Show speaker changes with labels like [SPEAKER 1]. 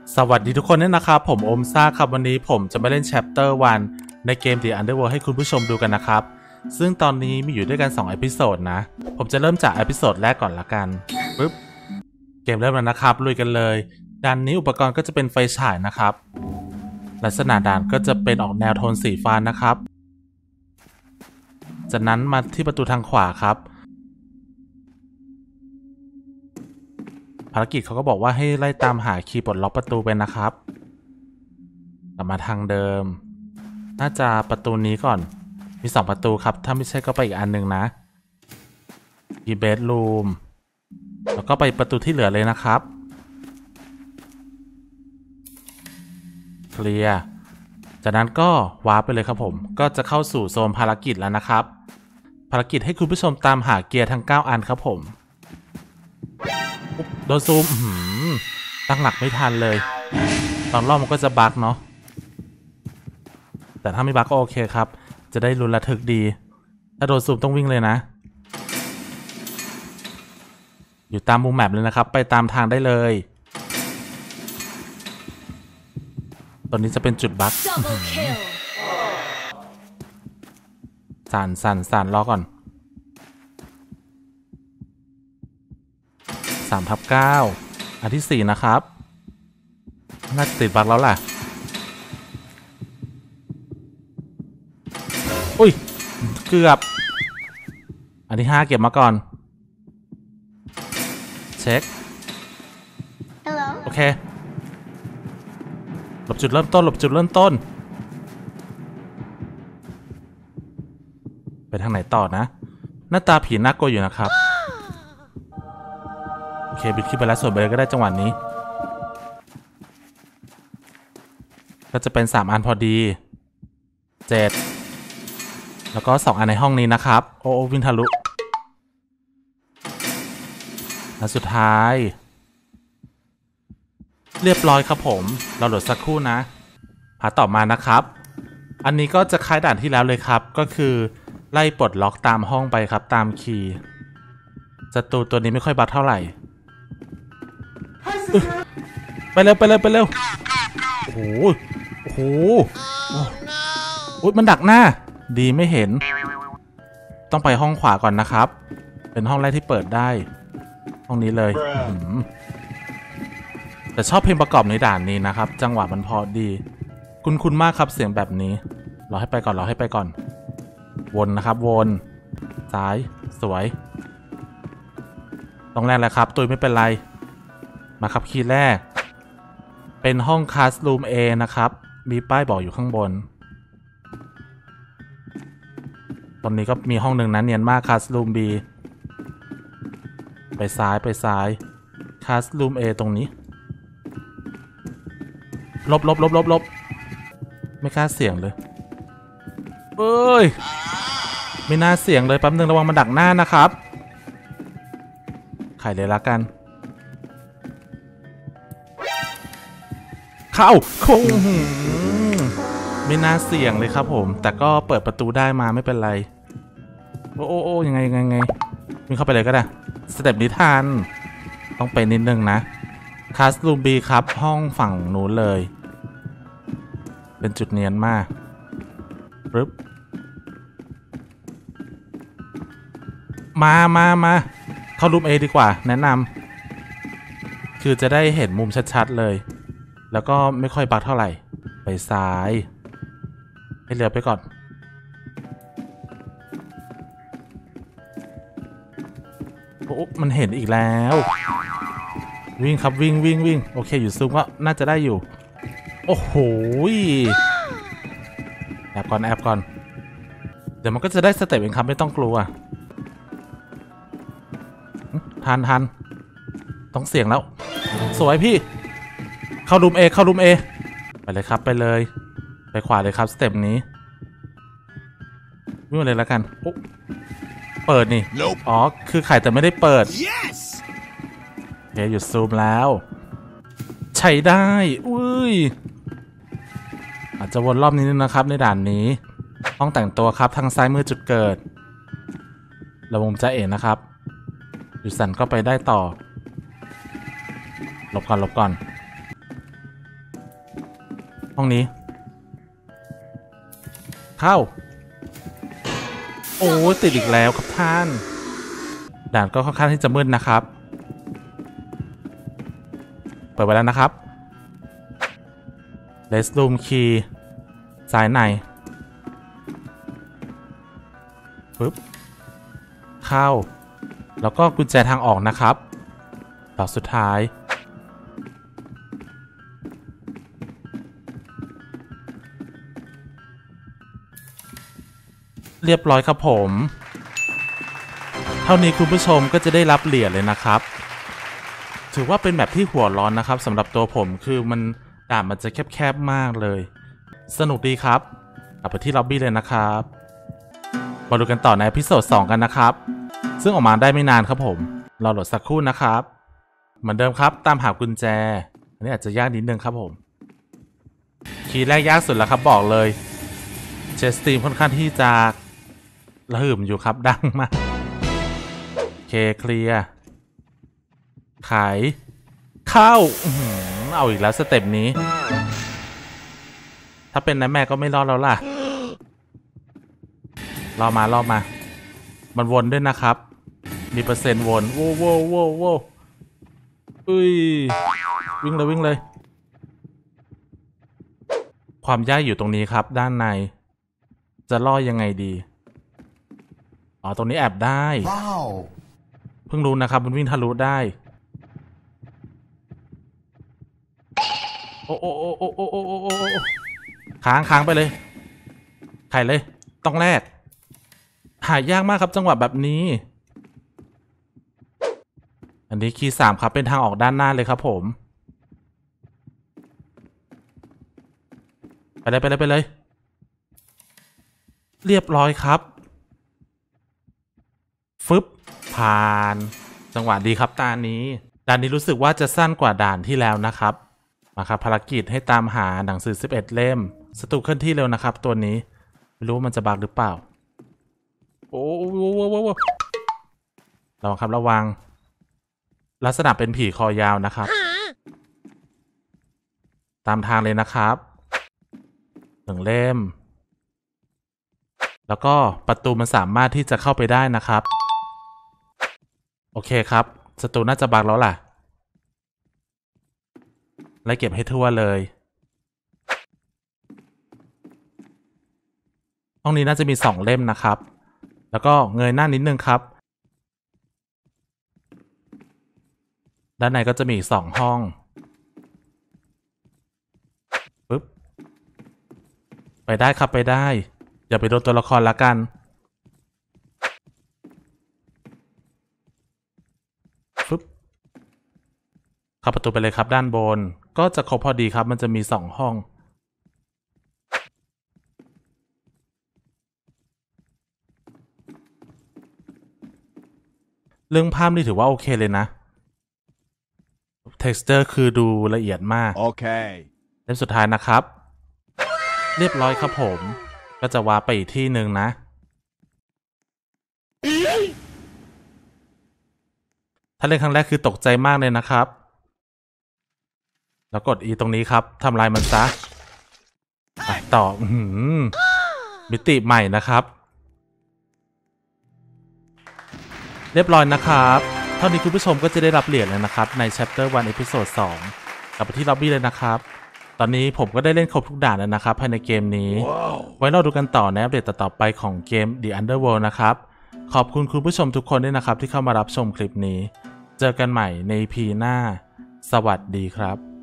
[SPEAKER 1] สวัสดีทุกคนด้วยนะครับผมโอมซ่าครับวันนี้ผมจะมาเล่น Chapter 1ในเกม The Underworld ให้คุณผู้ชมดูกันนะครับซึ่งตอนนี้มีอยู่ด้วยกัน2 เอพิโซดนะผมจะเริ่มจากเอพิโซดแรกก่อนละกันปึ๊บเกมเริ่มแล้วนะครับลุยกันเลยด้านนี้อุปกรณ์ก็จะเป็นไฟฉายนะครับลักษณะด่านก็จะเป็นออกแนวโทนสีฟ้านะครับจากนั้นมาที่ประตูทางขวาครับภารกิจเขาก็บอกว่าให้ไล่ตามหาคีย์ปลดล็อกประตูไปนะครับกลับมาทางเดิมน่าจะประตูนี้ก่อนมี2ประตูครับถ้าไม่ใช่ก็ไปอีกอันหนึ่งนะคีย์เบดรูมแล้วก็ไปประตูที่เหลือเลยนะครับเคลียร์จากนั้นก็วาร์ปไปเลยครับผมก็จะเข้าสู่โซนภารกิจแล้วนะครับภารกิจให้คุณผู้ชมตามหาเกียร์ทั้ง9อันครับผมโดนซูมตั้งหลักไม่ทันเลยตอนรอบมันก็จะบั๊กเนาะแต่ถ้าไม่บั๊กก็โอเคครับจะได้ลุ้นระทึกดีถ้าโดนซูมต้องวิ่งเลยนะอยู่ตามมุมแมปเลยนะครับไปตามทางได้เลยตอนนี้จะเป็นจุดบั๊กสั่นรอก่อน3/9อันที่4นะครับน่าจะติดบั๊กแล้วล่ะอุ้ยเกือบอันที่5เก็บมาก่อนเช็คโอเคหลบจุดเริ่มต้นไปทางไหนต่อนะหน้าตาผีน่ากลัวอยู่นะครับโอเคบิดขึ้นไปแล้วส่วนไปเลยก็ได้จังหวะนี้ก็จะเป็น3อันพอดี7แล้วก็2อันในห้องนี้นะครับโอ้วินทะลุอันสุดท้ายเรียบร้อยครับผมเราโหลดสักครู่นะพาต่อมานะครับอันนี้ก็จะคล้ายด่านที่แล้วเลยครับก็คือไล่ปลดล็อกตามห้องไปครับตามคีย์ศัตรูตัวนี้ไม่ค่อยบักเท่าไหร่ไปเร็วโอ้โหอุ๊ยมันดักหน้าดีไม่เห็นต้องไปห้องขวาก่อนนะครับเป็นห้องแรกที่เปิดได้ห้องนี้เลยแต่ชอบเพลงประกอบในด่านนี้นะครับจังหวะมันพอดีคุ้นมากครับเสียงแบบนี้เราให้ไปก่อนวนนะครับวนซ้ายสวยตรงแรกเลยครับตุยไม่เป็นไรมาครับคีย์แรกเป็นห้องคลาสรูม A นะครับมีป้ายบอกอยู่ข้างบนตอนนี้ก็มีห้องหนึ่งนะเนียนมากคลาสรูม B ไปซ้ายคลาสรูม A ตรงนี้ลบไม่กล้าเสี่ยงเลยเอ้ยไม่น่าเสี่ยงเลยแป๊บนึงระวังมันดักหน้านะครับไขเลยละกันเข้าคงไม่น่าเสี่ยงเลยครับผมแต่ก็เปิดประตูได้มาไม่เป็นไรโอ้ยังไงวิ่งเข้าไปเลยก็ได้สเต็ปนี้ทันต้องไปนิดนึงนะคลาสรูม B ครับห้องฝั่งนู้นเลยเป็นจุดเนียนมากปึ๊บมาเข้ารูม A ดีกว่าแนะนำคือจะได้เห็นมุมชัดๆเลยแล้วก็ไม่ค่อยบักเท่าไหร่ไปซ้ายให้เรือไปก่อนโอ้มันเห็นอีกแล้ววิ่งครับวิ่งโอเคอยู่ซูมก็น่าจะได้อยู่โอ้โหแอบก่อนเดี๋ยวมันก็จะได้สเต็ปเองครับไม่ต้องกลัวทันต้องเสี่ยงแล้วสวยพี่เข้ารูม A ไปเลยครับไปขวาเลยครับสเต็ปนี้วิ่งมาเลยแล้วกันเปิดนี่อ๋อคือไข่แต่ไม่ได้เปิดโอเคหยุดซูมแล้วใช้ได้อุ้ยอาจจะวนรอบนี้นึงนะครับในด่านนี้ห้องแต่งตัวครับทางซ้ายมือจุดเกิดระบบจะเอ๋นะครับอยู่สั่นก็ไปได้ต่อหลบก่อนห้องนี้เข้าโอ้ติดอีกแล้วครับท่านด่านก็ค่อนข้างที่จะมืดนะครับเปิดไปแล้วนะครับ Let's room key สายในปึ๊บเข้าแล้วก็กุญแจทางออกนะครับดอกสุดท้ายเรียบร้อยครับผมเท่านี้คุณผู้ชมก็จะได้รับเหรียญเลยนะครับถือว่าเป็นแบบที่หัวร้อนนะครับสำหรับตัวผมคือด่านมันจะแคบๆมากเลยสนุกดีครับกลับไปที่ล็อบบี้เลยนะครับมาดูกันต่อในเอพิโซด2กันนะครับซึ่งออกมาได้ไม่นานครับผมรอโหลดสักครู่นะครับเหมือนเดิมครับตามหากุญแจอันนี้อาจจะยากนิดนึงครับผมคีย์แรกยากสุดแล้วครับบอกเลยเชสตีมค่อนข้างที่จะระหึ่มอยู่ครับดังมากเคลียร์ขายเข้าเอาอีกแล้วสเต็ปนี้ถ้าเป็นนายแม่ก็ไม่รอดแล้วล่ะรอมามันวนด้วยนะครับมีเปอร์เซ็นต์วนโว้อุ้ยวิ่งเลยความยากอยู่ตรงนี้ครับด้านในจะล่อยังไงดีอ๋อตรงนี้แอบได้ wow. เพิ่งรู้นะครับมันวิ่งทะลุได้โอ้ค้างไปเลยไข่เลยต้องแรกหายากมากครับจังหวะแบบนี้อันนี้คีย์3ครับเป็นทางออกด้านหน้าเลยครับผมไปเลยเรียบร้อยครับฟึบผ่านจังหวะดีครับด่านนี้รู้สึกว่าจะสั้นกว่าด่านที่แล้วนะครับมาครับภารกิจให้ตามหาหนังสือ11เล่มศัตรูเคลื่อนที่เร็วนะครับตัวนี้ไม่รู้มันจะบักหรือเปล่าโอ้ระวังครับระวังลักษณะเป็นผีคอยาวนะครับตามทางเลยนะครับ1เล่มแล้วก็ประตูมันสามารถที่จะเข้าไปได้นะครับโอเคครับศัตรูน่าจะบักแล้วล่ะไล่เก็บให้ทั่วเลยห้องนี้น่าจะมี2เล่มนะครับแล้วก็เงยหน้านิดนึงครับด้านในก็จะมีอีก2ห้องปึ๊บไปได้ครับไปได้อย่าไปโดนตัวละครละกันปึ๊บเข้าประตูไปเลยครับด้านบนก็จะครบพอดีครับมันจะมี2ห้องเรื่องภาพนี่ถือว่าโอเคเลยนะ texture คือดูละเอียดมากโอเคเล่มสุดท้ายนะครับเรียบร้อยครับผมก็จะวาร์ปไปอีกที่หนึ่งนะถ้าเล่นครั้งแรกคือตกใจมากเลยนะครับแล้วกด E ตรงนี้ครับทำลายมันซะไปต่อมิติใหม่นะครับเรียบร้อยนะครับเท่านี้คุณผู้ชมก็จะได้รับเหรียญแล้วนะครับใน Chapter 1 Episode 2กลับไปที่ล็อบบี้เลยนะครับตอนนี้ผมก็ได้เล่นครบทุกด่านแล้วนะครับภายในเกมนี้ ไว้เราดูกันต่อในอัปเดตต่อไปของเกม The Underworld นะครับขอบคุณคุณผู้ชมทุกคนด้วยนะครับที่เข้ามารับชมคลิปนี้เจอกันใหม่ใน EP หน้าสวัสดีครับ